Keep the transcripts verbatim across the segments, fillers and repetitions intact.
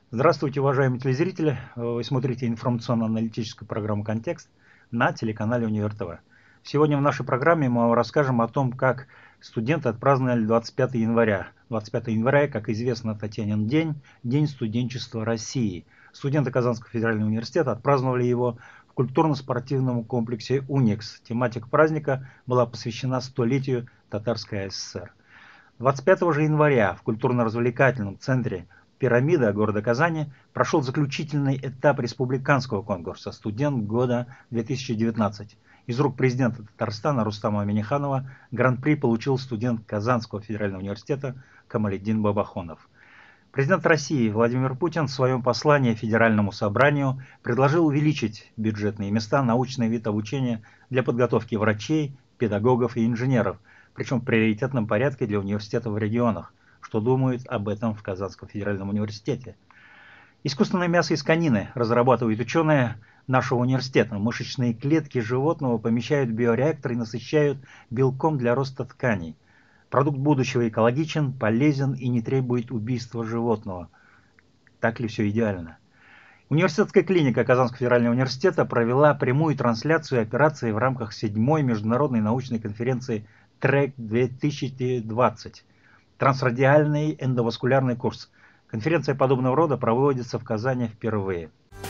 Здравствуйте, уважаемые телезрители! Вы смотрите информационно-аналитическую программу «Контекст» на телеканале Универ ТВ. Сегодня в нашей программе мы вам расскажем о том, как студенты отпраздновали двадцать пятое января. двадцать пятое января, как известно, Татьянин день, День студенчества России. Студенты Казанского федерального университета отпраздновали его в культурно-спортивном комплексе «Уникс». Тематика праздника была посвящена столетию Татарской АССР. двадцать пятого же января в культурно-развлекательном центре «Пирамида» города Казани прошел заключительный этап республиканского конкурса «Студент года две тысячи девятнадцать». Из рук президента Татарстана Рустама Минниханова гран-при получил студент Казанского федерального университета Камалетдин Бабахонов. Президент России Владимир Путин в своем послании Федеральному собранию предложил увеличить бюджетные места научный вид обучения для подготовки врачей, педагогов и инженеров, причем в приоритетном порядке для университетов в регионах. Что думают об этом в Казанском федеральном университете? Искусственное мясо из конины разрабатывают ученые нашего университета. Мышечные клетки животного помещают в биореактор и насыщают белком для роста тканей. Продукт будущего экологичен, полезен и не требует убийства животного. Так ли все идеально? Университетская клиника Казанского федерального университета провела прямую трансляцию операции в рамках седьмой международной научной конференции ТРЭК две тысячи двадцать. Трансрадиальный эндоваскулярный курс. Конференция подобного рода проводится в Казани впервые.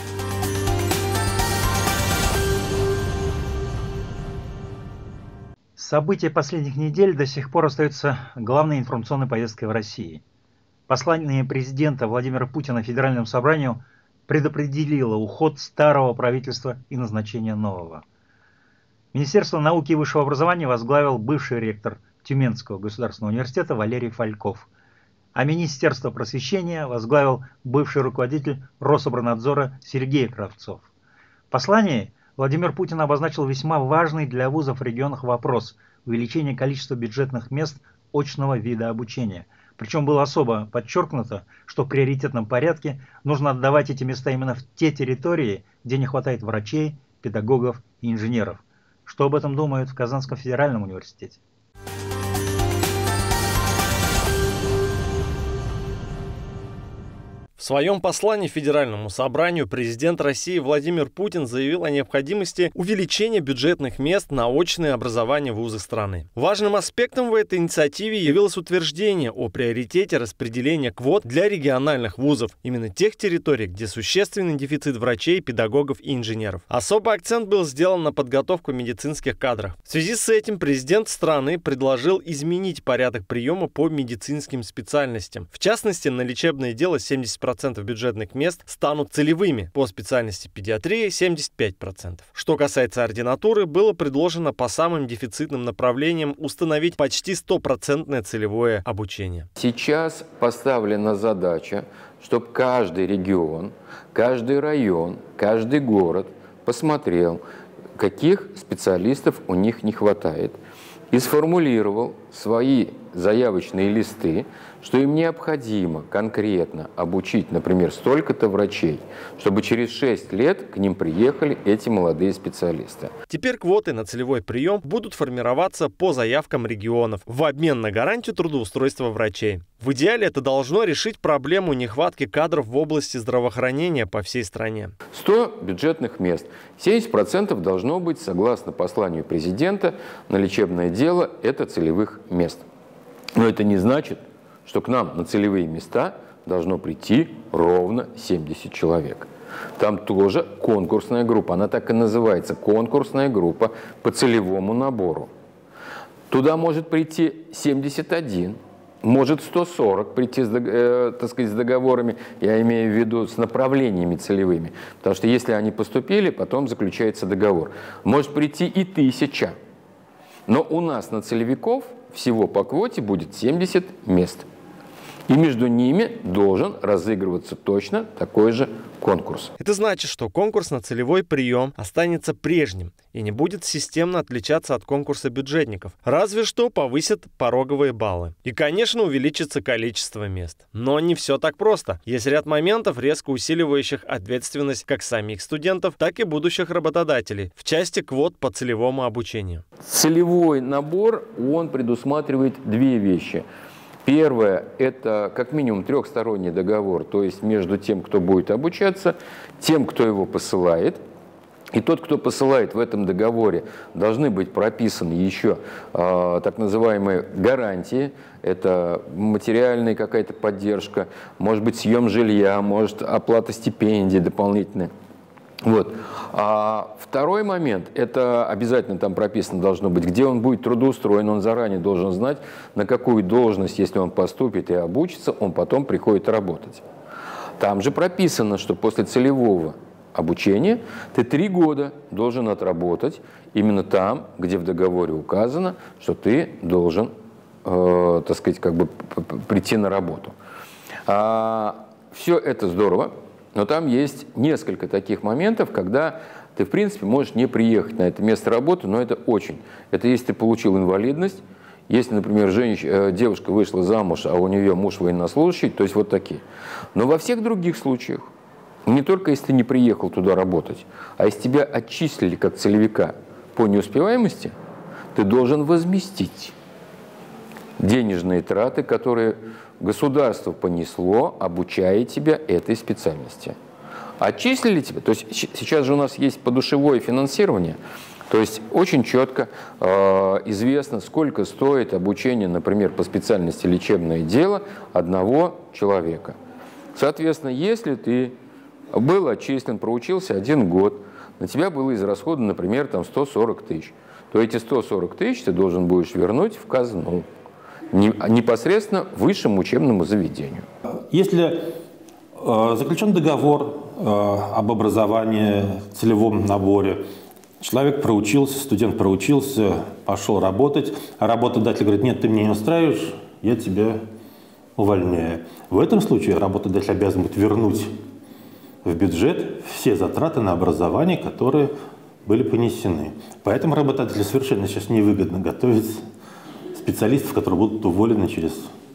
События последних недель до сих пор остаются главной информационной повесткой в России. Послание президента Владимира Путина Федеральному собранию предопределило уход старого правительства и назначение нового. Министерство науки и высшего образования возглавил бывший ректор Тюменского государственного университета Валерий Фальков, а Министерство просвещения возглавил бывший руководитель Рособорнадзора Сергей Кравцов. В послании Владимир Путин обозначил весьма важный для вузов в регионах вопрос увеличения количества бюджетных мест очного вида обучения. Причем было особо подчеркнуто, что в приоритетном порядке нужно отдавать эти места именно в те территории, где не хватает врачей, педагогов и инженеров. Что об этом думают в Казанском федеральном университете? В своем послании Федеральному собранию президент России Владимир Путин заявил о необходимости увеличения бюджетных мест на очное образование в вузах страны. Важным аспектом в этой инициативе явилось утверждение о приоритете распределения квот для региональных вузов, именно тех территорий, где существенный дефицит врачей, педагогов и инженеров. Особый акцент был сделан на подготовку медицинских кадров. В связи с этим президент страны предложил изменить порядок приема по медицинским специальностям. В частности, на лечебное дело семьдесят процентов бюджетных мест станут целевыми, по специальности педиатрии семьдесят пять процентов. Что касается ординатуры, было предложено по самым дефицитным направлениям установить почти стопроцентное целевое обучение. Сейчас поставлена задача, чтобы каждый регион, каждый район, каждый город посмотрел, каких специалистов у них не хватает, и сформулировал свои заявочные листы, что им необходимо конкретно обучить, например, столько-то врачей, чтобы через шесть лет к ним приехали эти молодые специалисты. Теперь квоты на целевой прием будут формироваться по заявкам регионов в обмен на гарантию трудоустройства врачей. В идеале это должно решить проблему нехватки кадров в области здравоохранения по всей стране. сто бюджетных мест. семьдесят процентов должно быть, согласно посланию президента, на лечебное дело это целевых мест. Но это не значит, что к нам на целевые места должно прийти ровно семьдесят человек. Там тоже конкурсная группа, она так и называется, конкурсная группа по целевому набору. Туда может прийти семьдесят один, может сто сорок прийти с, э, так сказать, с договорами, я имею в виду с направлениями целевыми, потому что если они поступили, потом заключается договор. Может прийти и тысяча, но у нас на целевиков всего по квоте будет семьдесят мест. И между ними должен разыгрываться точно такой же конкурс. Это значит, что конкурс на целевой прием останется прежним и не будет системно отличаться от конкурса бюджетников. Разве что повысят пороговые баллы. И, конечно, увеличится количество мест. Но не все так просто. Есть ряд моментов, резко усиливающих ответственность как самих студентов, так и будущих работодателей в части квот по целевому обучению. Целевой набор, он предусматривает две вещи. Первое – это как минимум трехсторонний договор, то есть между тем, кто будет обучаться, тем, кто его посылает. И тот, кто посылает в этом договоре, должны быть прописаны еще э, так называемые гарантии. Это материальная какая-то поддержка, может быть, съем жилья, может, оплата стипендий дополнительная. Вот. А второй момент, это обязательно там прописано должно быть, где он будет трудоустроен, он заранее должен знать, на какую должность, если он поступит и обучится, он потом приходит работать. Там же прописано, что после целевого обучения ты три года должен отработать именно там, где в договоре указано, что ты должен, э, так сказать, как бы прийти на работу. А, все это здорово. Но там есть несколько таких моментов, когда ты, в принципе, можешь не приехать на это место работы, но это очень. Это если ты получил инвалидность, если, например, женщина, девушка вышла замуж, а у нее муж военнослужащий, то есть вот такие. Но во всех других случаях, не только если ты не приехал туда работать, а если тебя отчислили как целевика по неуспеваемости, ты должен возместить денежные траты, которые государство понесло, обучая тебя этой специальности. Отчислили тебя, то есть сейчас же у нас есть подушевое финансирование, то есть очень четко э, известно, сколько стоит обучение, например, по специальности лечебное дело одного человека. Соответственно, если ты был отчислен, проучился один год, на тебя было израсходовано, например, там сто сорок тысяч, то эти сто сорок тысяч ты должен будешь вернуть в казну, непосредственно высшему учебному заведению. Если э, заключен договор э, об образовании, целевом наборе, человек проучился, студент проучился, пошел работать, а работодатель говорит: нет, ты меня не устраиваешь, я тебя увольняю. В этом случае работодатель обязан будет вернуть в бюджет все затраты на образование, которые были понесены. Поэтому работодателю совершенно сейчас невыгодно готовить специалистов, которые будут уволены через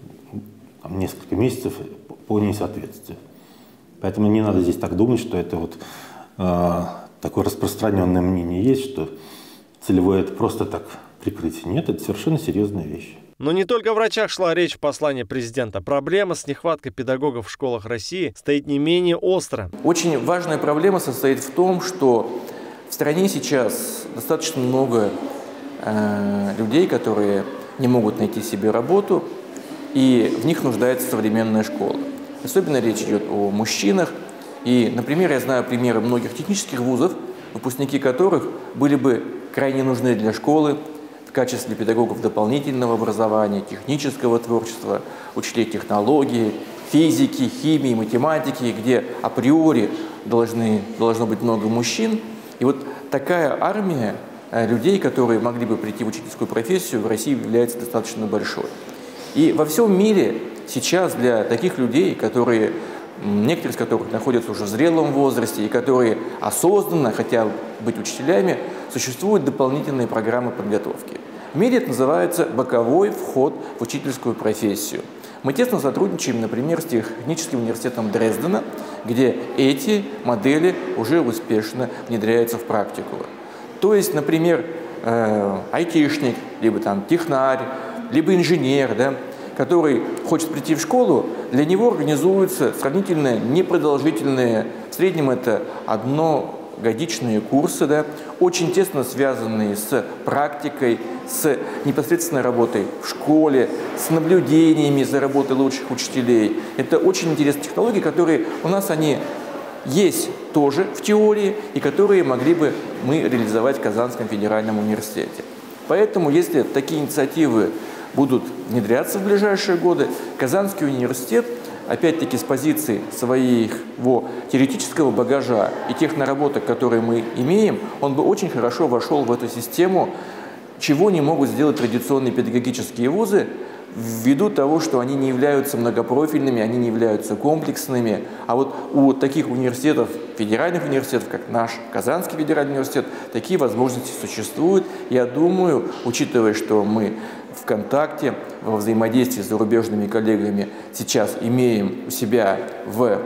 там, несколько месяцев по несоответствию. Поэтому не надо здесь так думать, что это вот э, такое распространенное мнение есть, что целевое – это просто так прикрытие. Нет, это совершенно серьезная вещь. Но не только о врачах шла речь в послании президента. Проблема с нехваткой педагогов в школах России стоит не менее остро. Очень важная проблема состоит в том, что в стране сейчас достаточно много э, людей, которые не могут найти себе работу, и в них нуждается современная школа. Особенно речь идет о мужчинах. И, например, я знаю примеры многих технических вузов, выпускники которых были бы крайне нужны для школы в качестве педагогов дополнительного образования, технического творчества, учителей технологии, физики, химии, математики, где априори должны, должно быть много мужчин. И вот такая армия людей, которые могли бы прийти в учительскую профессию, в России является достаточно большой. И во всем мире сейчас для таких людей, которые, некоторые из которых находятся уже в зрелом возрасте и которые осознанно хотят быть учителями, существуют дополнительные программы подготовки. В мире это называется боковой вход в учительскую профессию. Мы тесно сотрудничаем, например, с Техническим университетом Дрездена, где эти модели уже успешно внедряются в практику. То есть, например, э, айтишник, либо там технарь, либо инженер, да, который хочет прийти в школу, для него организуются сравнительно непродолжительные, в среднем это одногодичные курсы, да, очень тесно связанные с практикой, с непосредственной работой в школе, с наблюдениями за работой лучших учителей. Это очень интересные технологии, которые у нас они есть тоже в теории, и которые могли бы мы реализовать в Казанском федеральном университете. Поэтому, если такие инициативы будут внедряться в ближайшие годы, Казанский университет, опять-таки с позиции своего теоретического багажа и тех наработок, которые мы имеем, он бы очень хорошо вошел в эту систему, чего не могут сделать традиционные педагогические вузы, ввиду того, что они не являются многопрофильными, они не являются комплексными. А вот у таких университетов, федеральных университетов, как наш Казанский федеральный университет, такие возможности существуют. Я думаю, учитывая, что мы в контакте, во взаимодействии с зарубежными коллегами сейчас имеем у себя в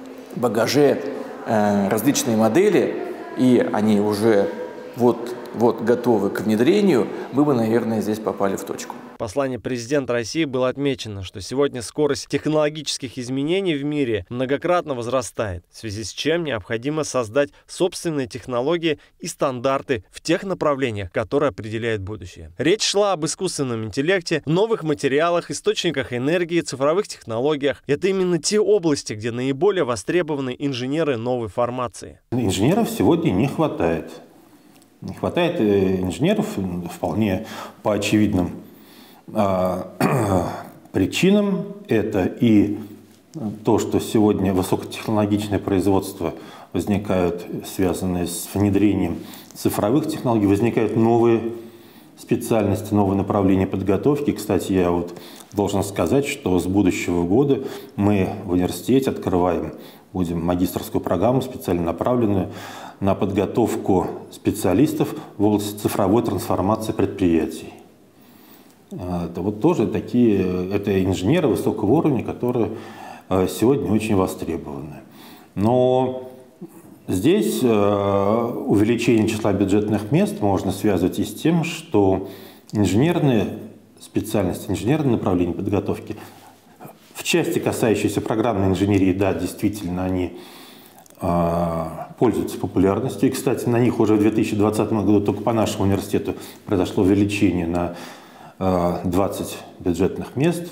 багаже э, различные модели, и они уже вот, вот готовы к внедрению, мы бы, наверное, здесь попали в точку. В послании президента России было отмечено, что сегодня скорость технологических изменений в мире многократно возрастает, в связи с чем необходимо создать собственные технологии и стандарты в тех направлениях, которые определяют будущее. Речь шла об искусственном интеллекте, новых материалах, источниках энергии, цифровых технологиях. Это именно те области, где наиболее востребованы инженеры новой формации. Инженеров сегодня не хватает. Не хватает инженеров вполне по очевидным причинам. Это и то, что сегодня высокотехнологичное производство возникают, связанные с внедрением цифровых технологий, возникают новые специальности, новые направления подготовки. Кстати, я вот должен сказать, что с будущего года мы в университете открываем, будем магистерскую программу, специально направленную на подготовку специалистов в области цифровой трансформации предприятий. Это вот тоже такие, это инженеры высокого уровня, которые сегодня очень востребованы. Но здесь увеличение числа бюджетных мест можно связывать и с тем, что инженерные специальности, инженерные направления подготовки, в части, касающейся программной инженерии, да, действительно, они пользуются популярностью. И, кстати, на них уже в две тысячи двадцатом году только по нашему университету произошло увеличение на двадцать бюджетных мест.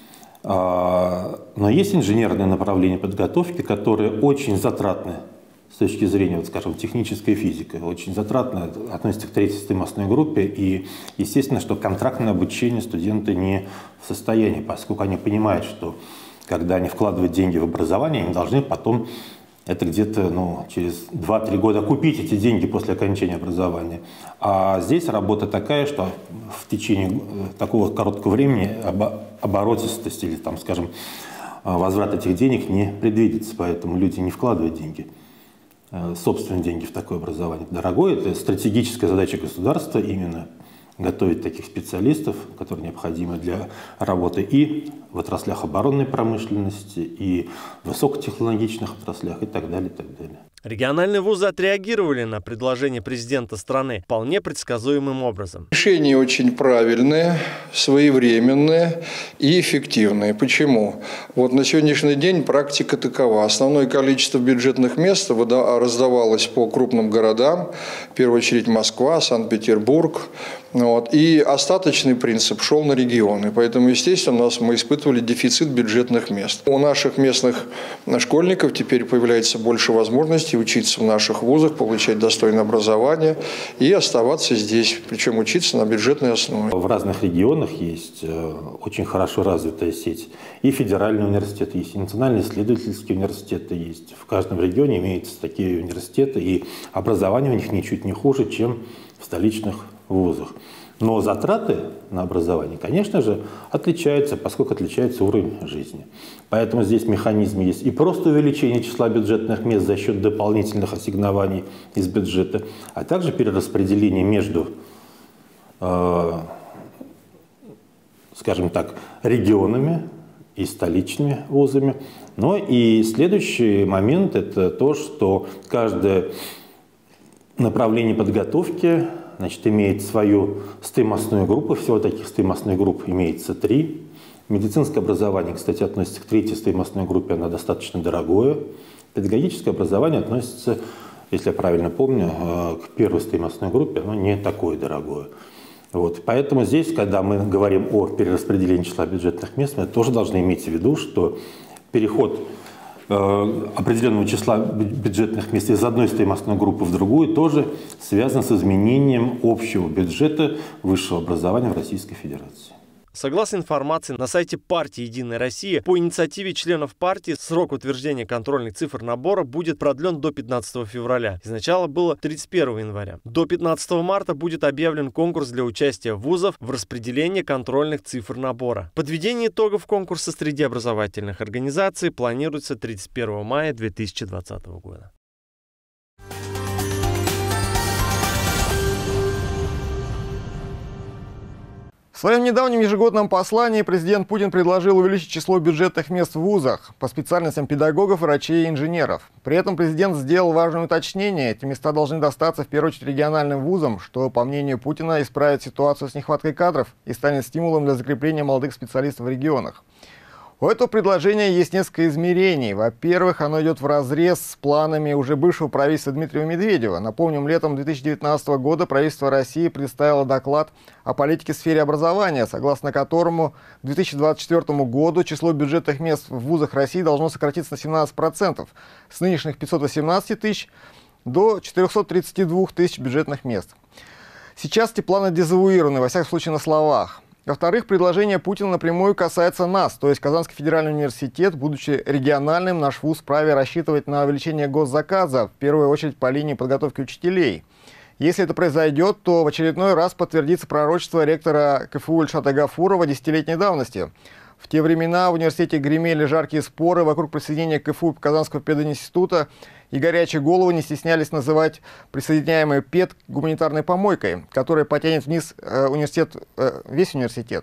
Но есть инженерные направления подготовки, которые очень затратны с точки зрения, вот, скажем, технической физики, очень затратно относятся к третьей стоимостной группе. И, естественно, что контрактное обучение студенты не в состоянии, поскольку они понимают, что когда они вкладывают деньги в образование, они должны потом это где-то ну, через два-три года купить эти деньги после окончания образования. А здесь работа такая, что в течение такого короткого времени оборотистость или, там, скажем, возврат этих денег не предвидится, поэтому люди не вкладывают деньги, собственные деньги в такое образование. Дорогое, это стратегическая задача государства именно готовить таких специалистов, которые необходимы для работы и в отраслях оборонной промышленности, и в высокотехнологичных отраслях, и так далее, и так далее. Региональные вузы отреагировали на предложение президента страны вполне предсказуемым образом. Решения очень правильные, своевременные и эффективные. Почему? Вот на сегодняшний день практика такова. Основное количество бюджетных мест раздавалось по крупным городам, в первую очередь Москва, Санкт-Петербург. Вот. И остаточный принцип шел на регионы. Поэтому, естественно, у нас мы испытывали дефицит бюджетных мест. У наших местных школьников теперь появляется больше возможностей учиться в наших вузах, получать достойное образование и оставаться здесь, причем учиться на бюджетной основе. В разных регионах есть очень хорошо развитая сеть. И федеральные университеты есть, и национальные исследовательские университеты есть. В каждом регионе имеются такие университеты, и образование у них ничуть не хуже, чем в столичных вузах. Но затраты на образование, конечно же, отличаются, поскольку отличается уровень жизни. Поэтому здесь механизм есть и просто увеличение числа бюджетных мест за счет дополнительных ассигнований из бюджета, а также перераспределение между, э, скажем так, регионами и столичными вузами. Но и следующий момент – это то, что каждое направление подготовки, значит, имеет свою стоимостную группу. Всего таких стоимостных групп имеется три. Медицинское образование, кстати, относится к третьей стоимостной группе, она достаточно дорогое. Педагогическое образование относится, если я правильно помню, к первой стоимостной группе, оно не такое дорогое. Вот. Поэтому здесь, когда мы говорим о перераспределении числа бюджетных мест, мы тоже должны иметь в виду, что переход определенного числа бюджетных мест из одной стоимостной группы в другую тоже связан с изменением общего бюджета высшего образования в Российской Федерации. Согласно информации на сайте партии «Единая Россия», по инициативе членов партии срок утверждения контрольных цифр набора будет продлен до пятнадцатого февраля. Изначально было тридцать первого января. До пятнадцатого марта будет объявлен конкурс для участия вузов в распределении контрольных цифр набора. Подведение итогов конкурса среди образовательных организаций планируется тридцать первого мая две тысячи двадцатого года. В своем недавнем ежегодном послании президент Путин предложил увеличить число бюджетных мест в вузах по специальностям педагогов, врачей и инженеров. При этом президент сделал важное уточнение. Эти места должны достаться в первую очередь региональным вузам, что, по мнению Путина, исправит ситуацию с нехваткой кадров и станет стимулом для закрепления молодых специалистов в регионах. У этого предложения есть несколько измерений. Во-первых, оно идет вразрез с планами уже бывшего правительства Дмитрия Медведева. Напомним, летом две тысячи девятнадцатого года правительство России представило доклад о политике в сфере образования, согласно которому к две тысячи двадцать четвёртому году число бюджетных мест в вузах России должно сократиться на семнадцать процентов, с нынешних пятисот восемнадцати тысяч до четырёхсот тридцати двух тысяч бюджетных мест. Сейчас эти планы дезавуированы, во всяком случае на словах. Во-вторых, предложение Путина напрямую касается нас, то есть Казанский федеральный университет, будучи региональным, наш вуз вправе рассчитывать на увеличение госзаказа, в первую очередь по линии подготовки учителей. Если это произойдет, то в очередной раз подтвердится пророчество ректора КФУ Ильшата Гафурова десятилетней давности. В те времена в университете гремели жаркие споры вокруг присоединения КФУ Казанского пединститута, и горячие головы не стеснялись называть присоединяемый ПЕД гуманитарной помойкой, которая потянет вниз э, университет, э, весь университет.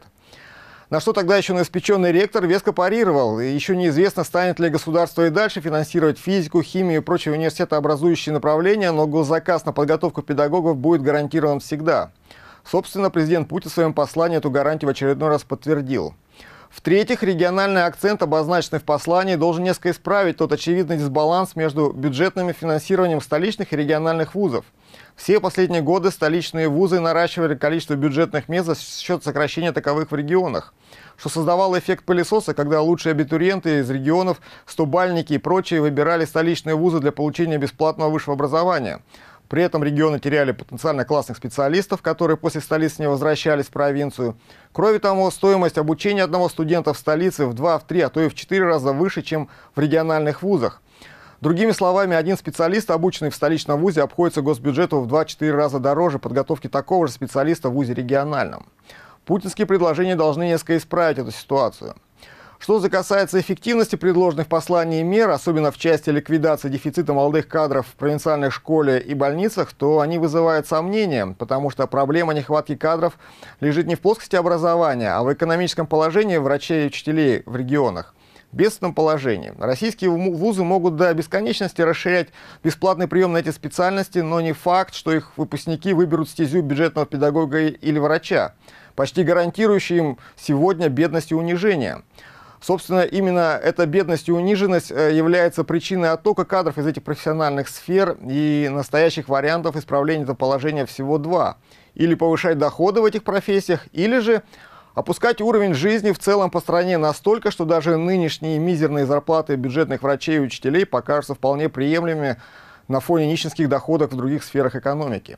На что тогда еще новоиспеченный ректор веско парировал. И еще неизвестно, станет ли государство и дальше финансировать физику, химию и прочие университетообразующие направления, но госзаказ на подготовку педагогов будет гарантирован всегда. Собственно, президент Путин в своем послании эту гарантию в очередной раз подтвердил. В-третьих, региональный акцент, обозначенный в послании, должен несколько исправить тот очевидный дисбаланс между бюджетным финансированием столичных и региональных вузов. Все последние годы столичные вузы наращивали количество бюджетных мест за счет сокращения таковых в регионах, что создавало эффект пылесоса, когда лучшие абитуриенты из регионов, стобальники и прочие выбирали столичные вузы для получения бесплатного высшего образования. При этом регионы теряли потенциально классных специалистов, которые после столицы не возвращались в провинцию. Кроме того, стоимость обучения одного студента в столице в два, в три, а то и в четыре раза выше, чем в региональных вузах. Другими словами, один специалист, обученный в столичном вузе, обходится госбюджету в два-четыре раза дороже подготовки такого же специалиста в вузе региональном. Путинские предложения должны несколько исправить эту ситуацию. Что же касается эффективности предложенных в послании мер, особенно в части ликвидации дефицита молодых кадров в провинциальной школе и больницах, то они вызывают сомнения, потому что проблема нехватки кадров лежит не в плоскости образования, а в экономическом положении врачей и учителей в регионах. В бедственном положении. Российские вузы могут до бесконечности расширять бесплатный прием на эти специальности, но не факт, что их выпускники выберут стезю бюджетного педагога или врача, почти гарантирующий им сегодня бедность и унижение. Собственно, именно эта бедность и униженность является причиной оттока кадров из этих профессиональных сфер, и настоящих вариантов исправления этого положения всего два. Или повышать доходы в этих профессиях, или же опускать уровень жизни в целом по стране настолько, что даже нынешние мизерные зарплаты бюджетных врачей и учителей покажутся вполне приемлемыми на фоне нищенских доходов в других сферах экономики.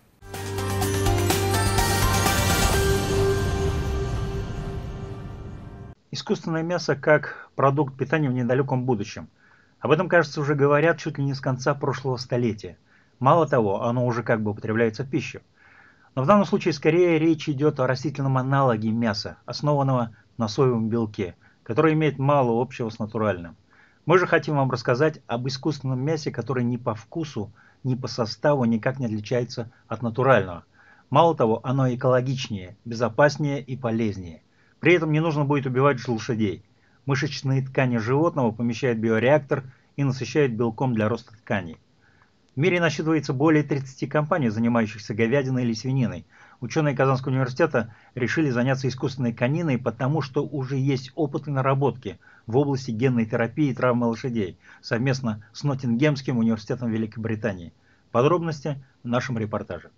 Искусственное мясо как продукт питания в недалеком будущем. Об этом, кажется, уже говорят чуть ли не с конца прошлого столетия. Мало того, оно уже как бы употребляется в пищу. Но в данном случае скорее речь идет о растительном аналоге мяса, основанного на соевом белке, который имеет мало общего с натуральным. Мы же хотим вам рассказать об искусственном мясе, которое ни по вкусу, ни по составу никак не отличается от натурального. Мало того, оно экологичнее, безопаснее и полезнее. При этом не нужно будет убивать лошадей. Мышечные ткани животного помещают в биореактор и насыщают белком для роста тканей. В мире насчитывается более тридцати компаний, занимающихся говядиной или свининой. Ученые Казанского университета решили заняться искусственной кониной, потому что уже есть опыты наработки в области генной терапии и травмы лошадей совместно с Ноттингемским университетом Великобритании. Подробности в нашем репортаже.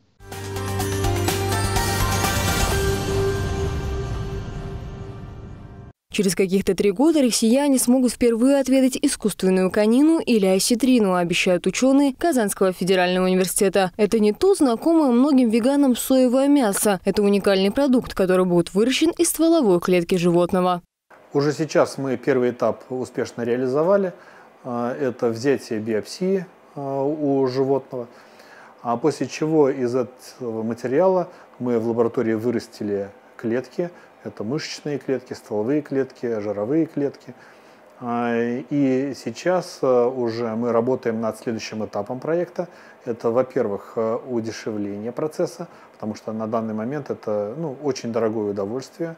Через каких-то три года россияне смогут впервые отведать искусственную конину или осетрину, обещают ученые Казанского федерального университета. Это не то знакомое многим веганам соевое мясо. Это уникальный продукт, который будет выращен из стволовой клетки животного. Уже сейчас мы первый этап успешно реализовали. Это взятие биопсии у животного. А после чего из этого материала мы в лаборатории вырастили клетки. Это мышечные клетки, стволовые клетки, жировые клетки. И сейчас уже мы работаем над следующим этапом проекта. Это, во-первых, удешевление процесса, потому что на данный момент это ну, очень дорогое удовольствие.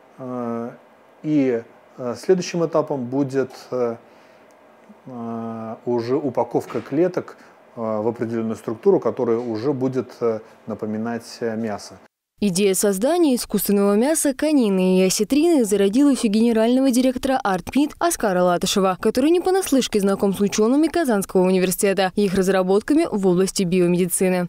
И следующим этапом будет уже упаковка клеток в определенную структуру, которая уже будет напоминать мясо. Идея создания искусственного мяса конины и осетрины зародилась у генерального директора ArtMeat Оскара Латышева, который не понаслышке знаком с учеными Казанского университета и их разработками в области биомедицины.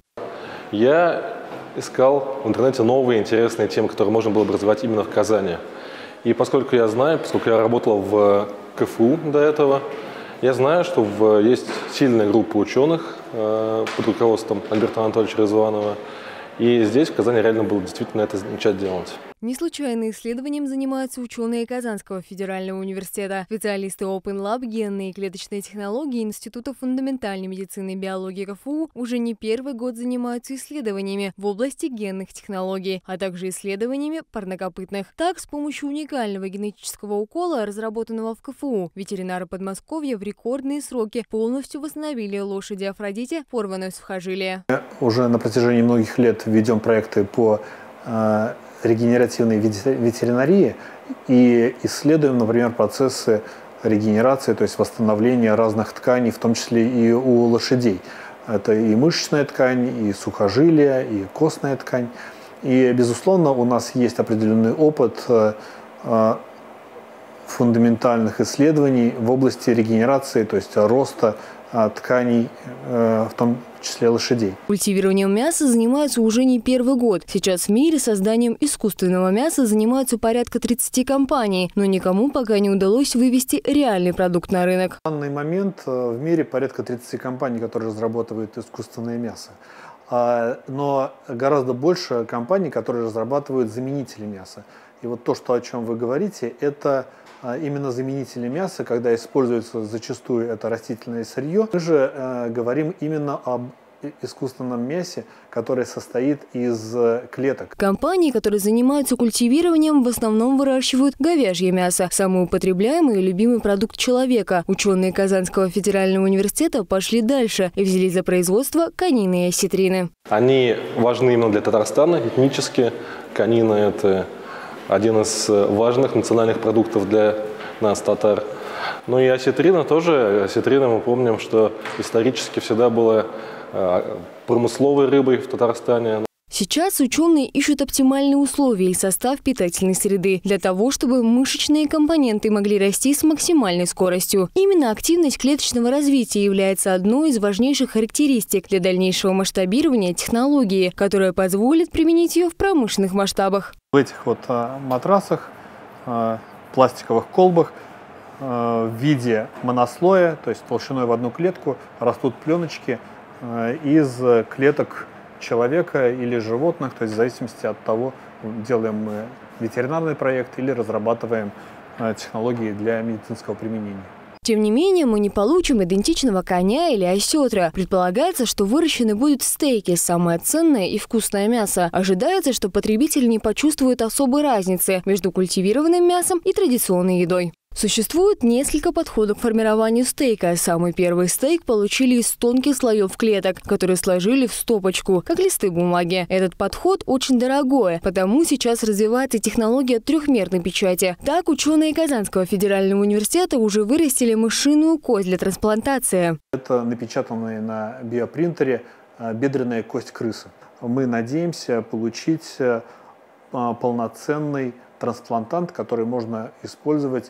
Я искал в интернете новые интересные темы, которые можно было бы развивать именно в Казани. И поскольку я знаю, поскольку я работал в КФУ до этого, я знаю, что в, есть сильная группа ученых э, под руководством Альберта Анатольевича Резванова. И здесь, в Казани, реально было действительно это начать делать. Не случайно исследованием занимаются ученые Казанского федерального университета. Специалисты Open Lab, генные и клеточные технологии Института фундаментальной медицины и биологии КФУ уже не первый год занимаются исследованиями в области генных технологий, а также исследованиями парнокопытных. Так, с помощью уникального генетического укола, разработанного в КФУ, ветеринары Подмосковья в рекордные сроки полностью восстановили лошади Афродите порванное сухожилие. Уже на протяжении многих лет ведем проекты по э, регенеративной ветеринарии и исследуем, например, процессы регенерации, то есть восстановления разных тканей, в том числе и у лошадей. Это и мышечная ткань, и сухожилия, и костная ткань. И, безусловно, у нас есть определенный опыт э, фундаментальных исследований в области регенерации, то есть роста э, тканей, э, в том числе лошадей. Культивированием мяса занимаются уже не первый год. Сейчас в мире созданием искусственного мяса занимаются порядка тридцати компаний, но никому пока не удалось вывести реальный продукт на рынок. В данный момент в мире порядка тридцати компаний, которые разрабатывают искусственное мясо. Но гораздо больше компаний, которые разрабатывают заменители мяса. И вот то, что, о чем вы говорите, это именно заменители мяса, когда используется зачастую это растительное сырье. Мы же э, говорим именно об искусственном мясе, которое состоит из клеток. Компании, которые занимаются культивированием, в основном выращивают говяжье мясо, самый употребляемый и любимый продукт человека. Ученые Казанского федерального университета пошли дальше и взялись за производство конины и осетрины. Они важны именно для Татарстана этнически. Конина – это один из важных национальных продуктов для нас, татар. Ну и осетрина тоже. Осетрина, мы помним, что исторически всегда была промысловой рыбой в Татарстане. Сейчас ученые ищут оптимальные условия и состав питательной среды для того, чтобы мышечные компоненты могли расти с максимальной скоростью. Именно активность клеточного развития является одной из важнейших характеристик для дальнейшего масштабирования технологии, которая позволит применить ее в промышленных масштабах. В этих вот матрасах, пластиковых колбах в виде монослоя, то есть толщиной в одну клетку, растут пленочки из клеток человека или животных, то есть в зависимости от того, делаем мы ветеринарный проект или разрабатываем технологии для медицинского применения. Тем не менее, мы не получим идентичного коня или осетра. Предполагается, что выращены будут стейки, самое ценное и вкусное мясо. Ожидается, что потребитель не почувствует особой разницы между культивированным мясом и традиционной едой. Существует несколько подходов к формированию стейка. Самый первый стейк получили из тонких слоев клеток, которые сложили в стопочку, как листы бумаги. Этот подход очень дорогой, потому сейчас развивается технология трехмерной печати. Так, ученые Казанского федерального университета уже вырастили мышиную кость для трансплантации. Это напечатанная на биопринтере бедренная кость крысы. Мы надеемся получить полноценный трансплантант, который можно использовать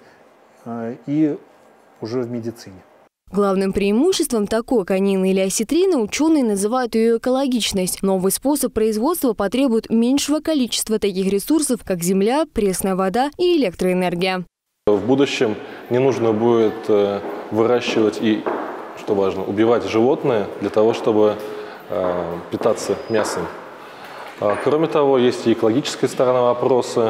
и уже в медицине. Главным преимуществом такой конины или осетрины ученые называют ее экологичность. Новый способ производства потребует меньшего количества таких ресурсов, как земля, пресная вода и электроэнергия. В будущем не нужно будет выращивать и, что важно, убивать животное для того, чтобы питаться мясом. Кроме того, есть и экологическая сторона вопроса.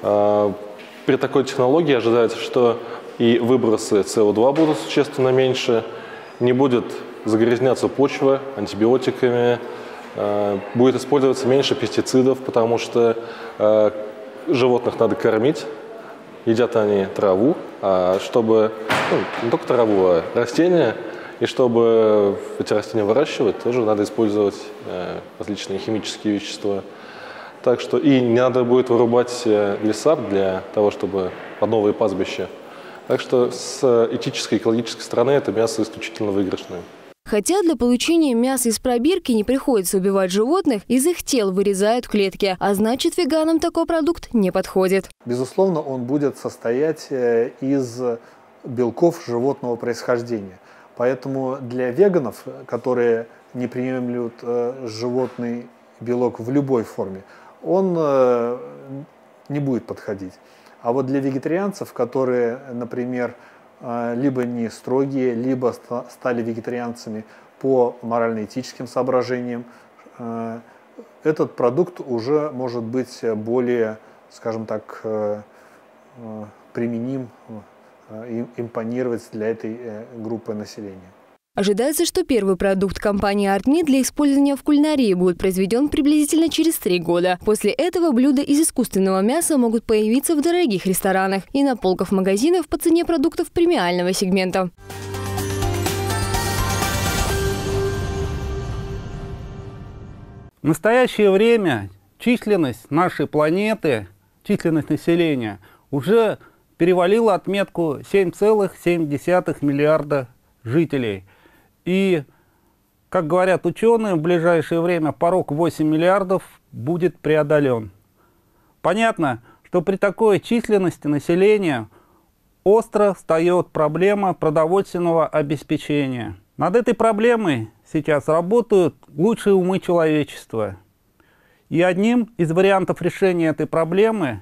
При такой технологии ожидается, что и выбросы С О два будут существенно меньше, не будет загрязняться почва антибиотиками, будет использоваться меньше пестицидов, потому что животных надо кормить, едят они траву, а чтобы ну, не только траву, а растения. И чтобы эти растения выращивать, тоже надо использовать э, различные химические вещества. Так что и не надо будет вырубать леса для того, чтобы под новые пастбища. Так что с этической, экологической стороны это мясо исключительно выигрышное. Хотя для получения мяса из пробирки не приходится убивать животных, из их тел вырезают клетки, а значит веганам такой продукт не подходит. Безусловно, он будет состоять из белков животного происхождения. Поэтому для веганов, которые не приемлют животный белок в любой форме, он не будет подходить. А вот для вегетарианцев, которые, например, либо не строгие, либо стали вегетарианцами по морально-этическим соображениям, этот продукт уже может быть более, скажем так, применим, импонировать для этой группы населения. Ожидается, что первый продукт компании ArtMeat для использования в кулинарии будет произведен приблизительно через три года. После этого блюда из искусственного мяса могут появиться в дорогих ресторанах и на полках магазинов по цене продуктов премиального сегмента. В настоящее время численность нашей планеты, численность населения уже перевалила отметку семь целых семь десятых миллиарда жителей. И, как говорят ученые, в ближайшее время порог восемь миллиардов будет преодолен. Понятно, что при такой численности населения остро встает проблема продовольственного обеспечения. Над этой проблемой сейчас работают лучшие умы человечества. И одним из вариантов решения этой проблемы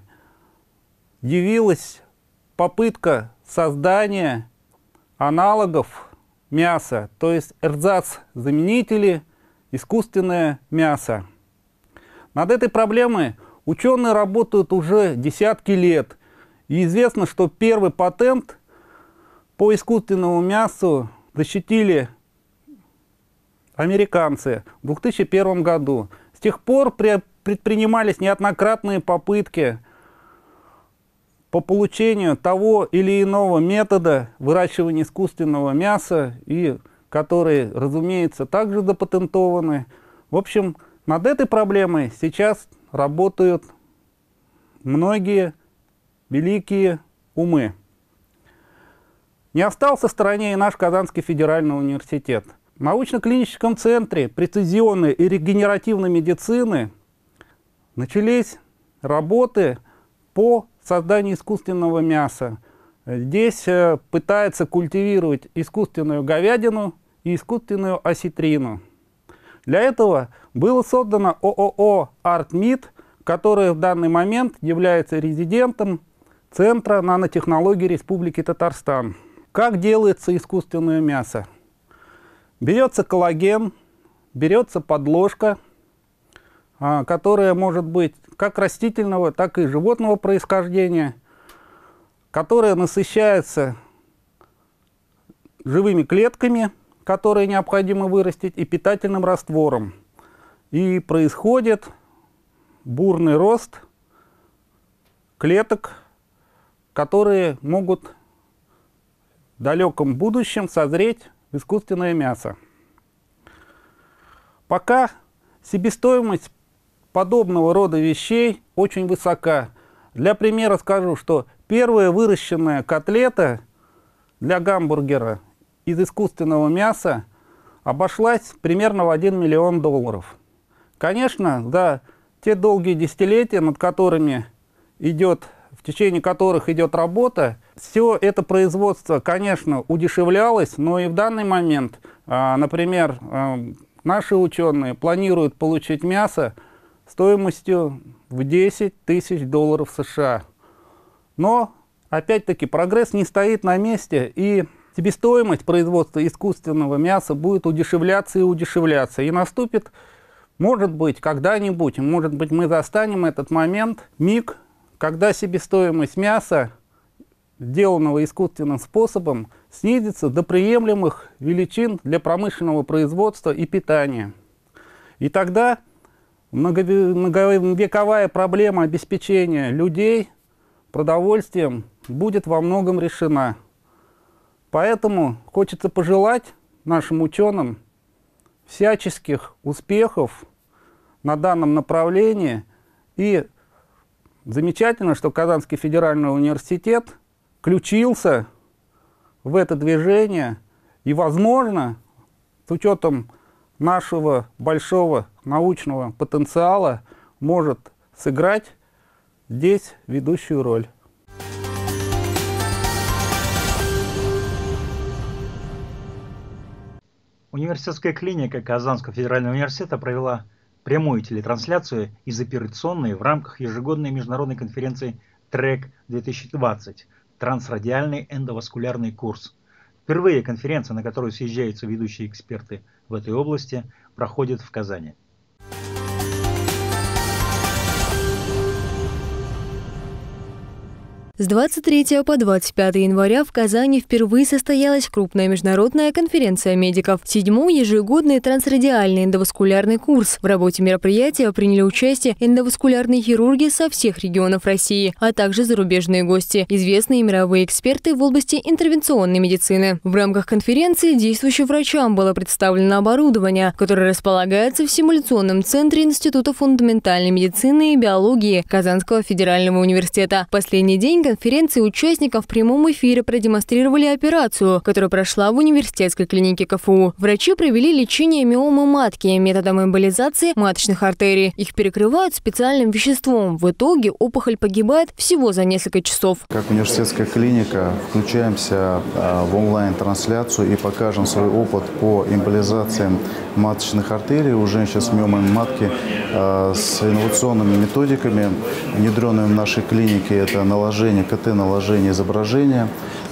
явилась попытка создания аналогов мяса, то есть эрзац-заменители, искусственное мясо. Над этой проблемой ученые работают уже десятки лет. И известно, что первый патент по искусственному мясу защитили американцы в две тысячи первом году. С тех пор предпринимались неоднократные попытки по получению того или иного метода выращивания искусственного мяса, и которые, разумеется, также запатентованы. В общем, над этой проблемой сейчас работают многие великие умы. Не остался в стороне и наш Казанский федеральный университет. В научно-клиническом центре прецизионной и регенеративной медицины начались работы по созданию искусственного мяса. Здесь э, пытаются культивировать искусственную говядину и искусственную осетрину. Для этого было создано ООО ArtMeat, которое в данный момент является резидентом Центра нанотехнологий Республики Татарстан. Как делается искусственное мясо? Берется коллаген, берется подложка, а, которая может быть как растительного, так и животного происхождения, которая насыщается живыми клетками, которые необходимо вырастить, и питательным раствором. И происходит бурный рост клеток, которые могут в далеком будущем созреть в искусственное мясо. Пока себестоимость подобного рода вещей очень высока. Для примера скажу, что первая выращенная котлета для гамбургера из искусственного мяса обошлась примерно в один миллион долларов. Конечно, за те долгие десятилетия, над которыми идет, в течение которых идет работа, все это производство, конечно, удешевлялось, но и в данный момент, например, наши ученые планируют получить мясо стоимостью в десять тысяч долларов США. Но, опять-таки, прогресс не стоит на месте, и себестоимость производства искусственного мяса будет удешевляться и удешевляться. И наступит, может быть, когда-нибудь, может быть, мы застанем этот момент, миг, когда себестоимость мяса, сделанного искусственным способом, снизится до приемлемых величин для промышленного производства и питания. И тогда многовековая проблема обеспечения людей продовольствием будет во многом решена. Поэтому хочется пожелать нашим ученым всяческих успехов на данном направлении. И замечательно, что Казанский федеральный университет включился в это движение и, возможно, с учетом нашего большого научного потенциала, может сыграть здесь ведущую роль. Университетская клиника Казанского федерального университета провела прямую телетрансляцию из операционной в рамках ежегодной международной конференции ТРЭК две тысячи двадцать «Трансрадиальный эндоваскулярный курс». Впервые конференция, на которую съезжаются ведущие эксперты в этой области, проходит в Казани. С двадцать третьего по двадцать пятое января в Казани впервые состоялась крупная международная конференция медиков. Седьмой ежегодный трансрадиальный эндоваскулярный курс. В работе мероприятия приняли участие эндоваскулярные хирурги со всех регионов России, а также зарубежные гости, известные мировые эксперты в области интервенционной медицины. В рамках конференции действующим врачам было представлено оборудование, которое располагается в симуляционном центре Института фундаментальной медицины и биологии Казанского федерального университета. В последний день конференции участникам в прямом эфире продемонстрировали операцию, которая прошла в университетской клинике КФУ. Врачи провели лечение миомы матки методом эмболизации маточных артерий. Их перекрывают специальным веществом. В итоге опухоль погибает всего за несколько часов. Как университетская клиника включаемся в онлайн-трансляцию и покажем свой опыт по эмболизациям маточных артерий у женщин с миомой матки с инновационными методиками, внедренными в нашей клинике. Это наложение КТ, наложение изображения.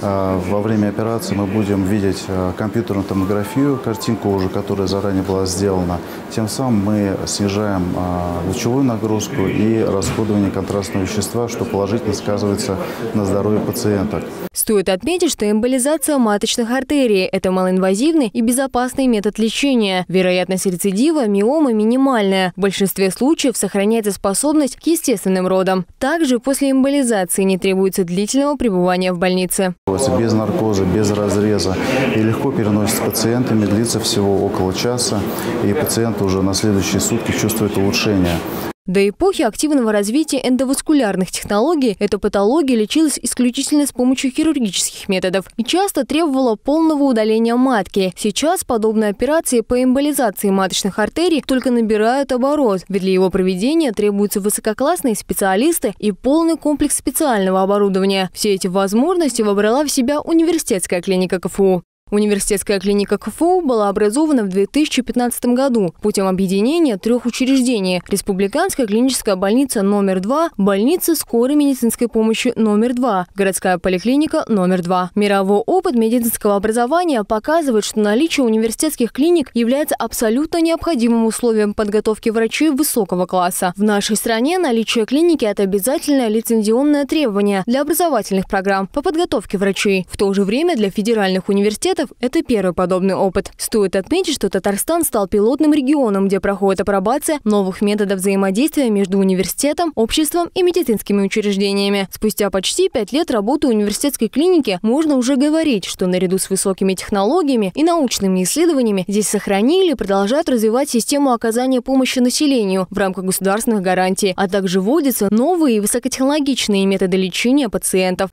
Во время операции мы будем видеть компьютерную томографию, картинку уже, которая заранее была сделана. Тем самым мы снижаем лучевую нагрузку и расходование контрастного вещества, что положительно сказывается на здоровье пациенток. Стоит отметить, что эмболизация маточных артерий – это малоинвазивный и безопасный метод лечения. Вероятность рецидива миомы минимальная. В большинстве случаев сохраняется способность к естественным родам. Также после эмболизации не требуется длительного пребывания в больнице. Без наркоза, без разреза и легко переносится пациентами, длится всего около часа, и пациент уже на следующие сутки чувствует улучшение. До эпохи активного развития эндоваскулярных технологий эта патология лечилась исключительно с помощью хирургических методов и часто требовала полного удаления матки. Сейчас подобные операции по эмболизации маточных артерий только набирают оборот, ведь для его проведения требуются высококлассные специалисты и полный комплекс специального оборудования. Все эти возможности вобрала в себя университетская клиника КФУ. Университетская клиника КФУ была образована в две тысячи пятнадцатом году путем объединения трех учреждений – Республиканская клиническая больница номер два, больница скорой медицинской помощи номер два, городская поликлиника номер два. Мировой опыт медицинского образования показывает, что наличие университетских клиник является абсолютно необходимым условием подготовки врачей высокого класса. В нашей стране наличие клиники – это обязательное лицензионное требование для образовательных программ по подготовке врачей. В то же время для федеральных университетов это первый подобный опыт. Стоит отметить, что Татарстан стал пилотным регионом, где проходит апробация новых методов взаимодействия между университетом, обществом и медицинскими учреждениями. Спустя почти пять лет работы университетской клиники можно уже говорить, что наряду с высокими технологиями и научными исследованиями здесь сохранили и продолжают развивать систему оказания помощи населению в рамках государственных гарантий, а также вводятся новые и высокотехнологичные методы лечения пациентов.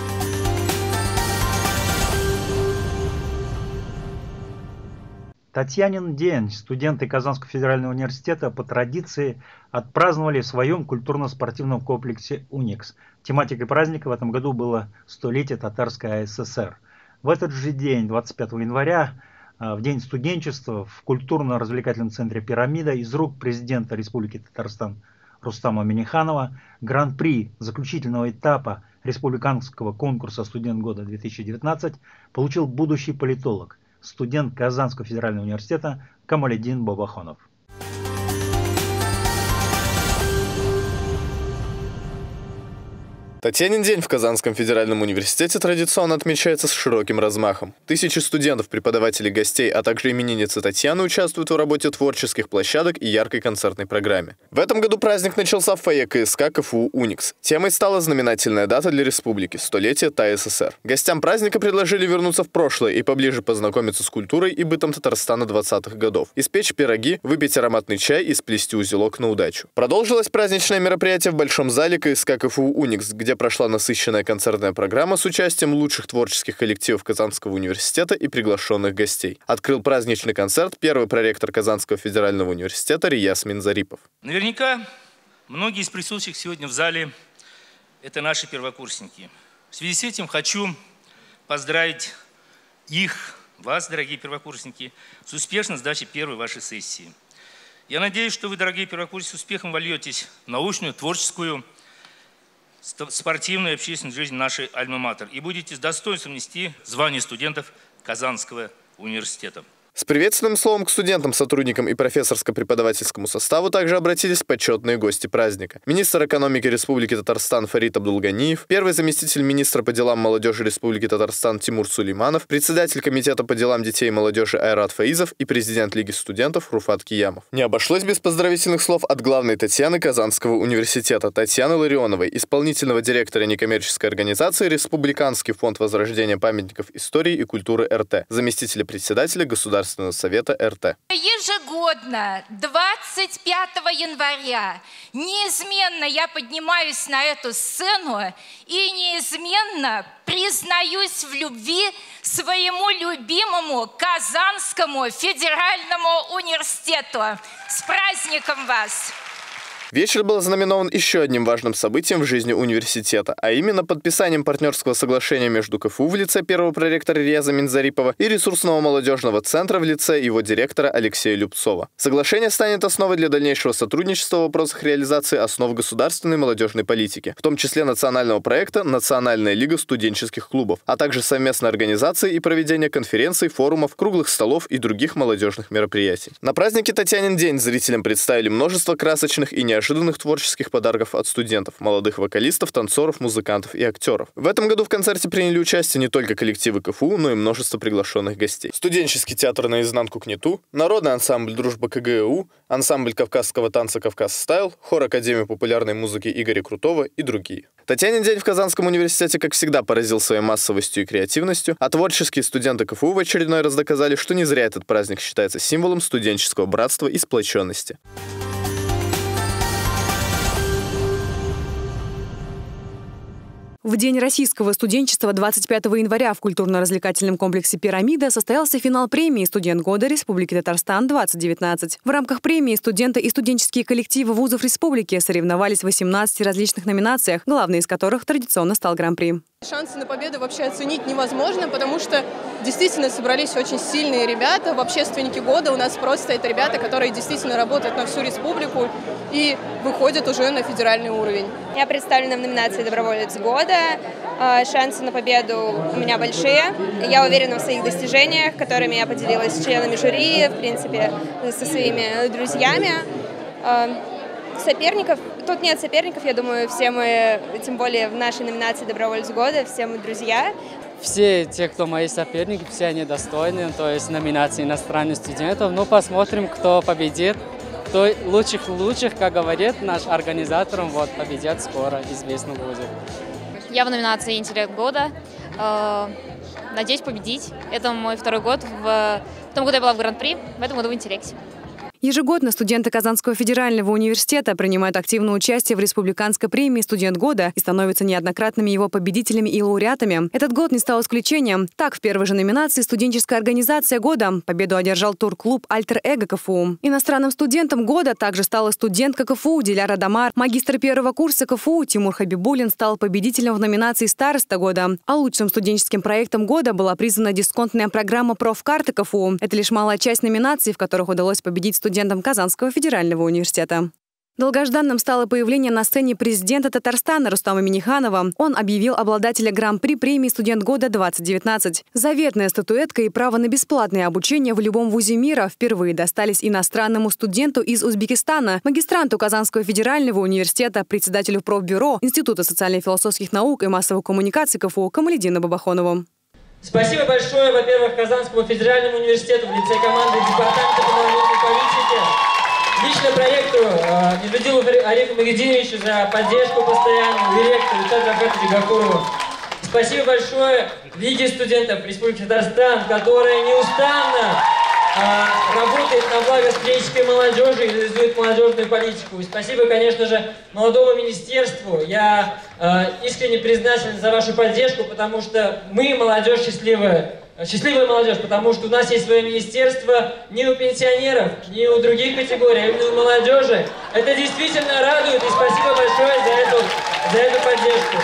Татьянин день студенты Казанского федерального университета по традиции отпраздновали в своем культурно-спортивном комплексе «Уникс». Тематикой праздника в этом году было столетие Татарской АССР. В этот же день, двадцать пятого января, в день студенчества, в культурно-развлекательном центре «Пирамида» из рук президента Республики Татарстан Рустама Минниханова гран-при заключительного этапа республиканского конкурса «Студент года две тысячи девятнадцать» получил будущий политолог, студент Казанского федерального университета Камаледдин Бабахонов. Татьянин день в Казанском федеральном университете традиционно отмечается с широким размахом. Тысячи студентов, преподавателей, гостей, а также именинницы Татьяны участвуют в работе творческих площадок и яркой концертной программе. В этом году праздник начался в фойе КСК КФУ «Уникс». Темой стала знаменательная дата для республики – столетие ТАССР. Гостям праздника предложили вернуться в прошлое и поближе познакомиться с культурой и бытом Татарстана двадцатых годов, испечь пироги, выпить ароматный чай и сплести узелок на удачу. Продолжилось праздничное мероприятие в большом зале КСК КФУ «Уникс», где прошла насыщенная концертная программа с участием лучших творческих коллективов Казанского университета и приглашенных гостей. Открыл праздничный концерт первый проректор Казанского федерального университета Рияз Минзарипов. Наверняка многие из присутствующих сегодня в зале – это наши первокурсники. В связи с этим хочу поздравить их, вас, дорогие первокурсники, с успешной сдачей первой вашей сессии. Я надеюсь, что вы, дорогие первокурсники, с успехом вольетесь в научную, творческую, спортивную и общественную жизнь нашей альма-матер и будете с достоинством нести звание студентов Казанского университета. С приветственным словом к студентам, сотрудникам и профессорско-преподавательскому составу также обратились почетные гости праздника. Министр экономики Республики Татарстан Фарид Абдулганиев, первый заместитель министра по делам молодежи Республики Татарстан Тимур Сулейманов, председатель комитета по делам детей и молодежи Айрат Фаизов и президент Лиги студентов Руфат Киямов. Не обошлось без поздравительных слов от главной Татьяны Казанского университета Татьяны Ларионовой, исполнительного директора некоммерческой организации Республиканский фонд возрождения памятников истории и культуры РТ, заместителя председателя Государственного совета РТ. Ежегодно, двадцать пятого января, неизменно я поднимаюсь на эту сцену и неизменно признаюсь в любви своему любимому Казанскому федеральному университету. С праздником вас! Вечер был ознаменован еще одним важным событием в жизни университета, а именно подписанием партнерского соглашения между КФУ в лице первого проректора Рияза Минзарипова и ресурсного молодежного центра в лице его директора Алексея Любцова. Соглашение станет основой для дальнейшего сотрудничества в вопросах реализации основ государственной молодежной политики, в том числе национального проекта «Национальная лига студенческих клубов», а также совместной организации и проведения конференций, форумов, круглых столов и других молодежных мероприятий. На празднике Татьянин день зрителям представили множество красочных и неожиданных неожиданных творческих подарков от студентов, молодых вокалистов, танцоров, музыкантов и актеров. В этом году в концерте приняли участие не только коллективы КФУ, но и множество приглашенных гостей. Студенческий театр «Наизнанку КНИТУ», народный ансамбль «Дружба КГУ», ансамбль кавказского танца «Кавказ Стайл», хор Академии популярной музыки Игоря Крутого и другие. Татьянин день в Казанском университете, как всегда, поразил своей массовостью и креативностью, а творческие студенты КФУ в очередной раз доказали, что не зря этот праздник считается символом студенческого братства и сплоченности. В День российского студенчества двадцать пятого января в культурно-развлекательном комплексе «Пирамида» состоялся финал премии «Студент года Республики Татарстан-двадцать девятнадцать». В рамках премии студенты и студенческие коллективы вузов республики соревновались в восемнадцати различных номинациях, главной из которых традиционно стал Гран-при. Шансы на победу вообще оценить невозможно, потому что действительно собрались очень сильные ребята. В общественнике года у нас просто это ребята, которые действительно работают на всю республику и выходят уже на федеральный уровень. Я представлена в номинации «Доброволец года». Шансы на победу у меня большие. Я уверена в своих достижениях, которыми я поделилась с членами жюри, в принципе, со своими друзьями. Соперников, тут нет соперников, я думаю, все мы, тем более в нашей номинации «Доброволец года», все мы друзья. Все те, кто мои соперники, все они достойны, то есть номинации иностранных студентов. Ну, посмотрим, кто победит. Кто лучших лучших, как говорит наш организатор, вот, победят скоро, известно будет. Я в номинации «Интеллект года». Надеюсь победить. Это мой второй год. В том году я была в Гран-при, в этом году в «Интеллекте». Ежегодно студенты Казанского федерального университета принимают активное участие в республиканской премии «Студент года» и становятся неоднократными его победителями и лауреатами. Этот год не стал исключением. Так, в первой же номинации «Студенческая организация года» победу одержал турклуб «Альтер-Эго КФУ». Иностранным студентом года также стала студентка КФУ Диляра Дамар. Магистр первого курса КФУ Тимур Хабибулин стал победителем в номинации «Староста года». А лучшим студенческим проектом года была признана дисконтная программа «Профкарты КФУ». Это лишь малая часть номинаций, в которых удалось победить студентам Казанского федерального университета. Долгожданным стало появление на сцене президента Татарстана Рустама Минниханова. Он объявил обладателя Гран-при премии «Студент года-двадцать девятнадцать». Заветная статуэтка и право на бесплатное обучение в любом вузе мира впервые достались иностранному студенту из Узбекистана, магистранту Казанского федерального университета, председателю профбюро Института социально-философских наук и массовых коммуникаций КФУ Камаледину Бабахонову. Спасибо большое, во-первых, Казанскому федеральному университету в лице команды Департамента молодежной политики, лично проекту э, Медведилу Арифу Магединовичу за поддержку постоянную, и ректору Ильшаду Рафкатовичу Гафурову. Спасибо большое Лиге студентов Республики Татарстан, которая неустанно э, работает на благо студенческой молодежи и реализует молодежную политику. И спасибо, конечно же, молодому министерству. Я э, искренне признателен за вашу поддержку, потому что мы, молодежь счастливая, Счастливая молодежь, потому что у нас есть свое министерство ни у пенсионеров, ни у других категорий, а именно у молодежи. Это действительно радует, и спасибо большое за эту, за эту поддержку.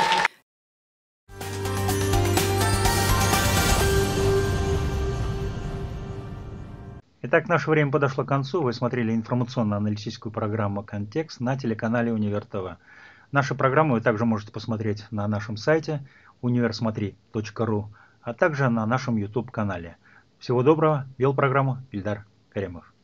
Итак, наше время подошло к концу. Вы смотрели информационно-аналитическую программу «Контекст» на телеканале Универ ТВ. Нашу программу вы также можете посмотреть на нашем сайте универсмотри точка ру, а также на нашем YouTube-канале. Всего доброго. Вел программу Ильдар Каримов.